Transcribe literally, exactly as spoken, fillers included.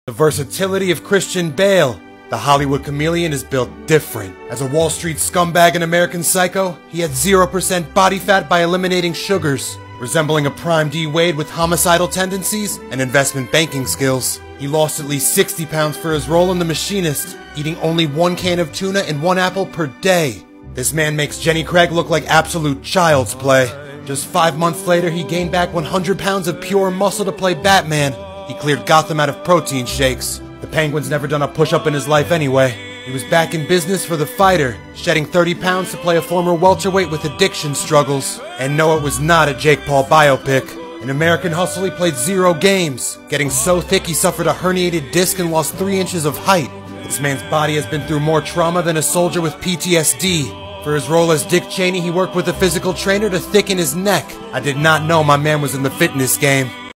The versatility of Christian Bale. The Hollywood chameleon is built different. As a Wall Street scumbag and American Psycho, he had zero percent body fat by eliminating sugars. Resembling a prime D Wade with homicidal tendencies and investment banking skills. He lost at least sixty pounds for his role in The Machinist, eating only one can of tuna and one apple per day. This man makes Jenny Craig look like absolute child's play. Just five months later, he gained back one hundred pounds of pure muscle to play Batman. He cleared Gotham out of protein shakes. The Penguin's never done a push-up in his life anyway. He was back in business for The Fighter, shedding thirty pounds to play a former welterweight with addiction struggles. And no, it was not a Jake Paul biopic. In American Hustle, he played zero games, getting so thick he suffered a herniated disc and lost three inches of height. This man's body has been through more trauma than a soldier with P T S D. For his role as Dick Cheney, he worked with a physical trainer to thicken his neck. I did not know my man was in the fitness game.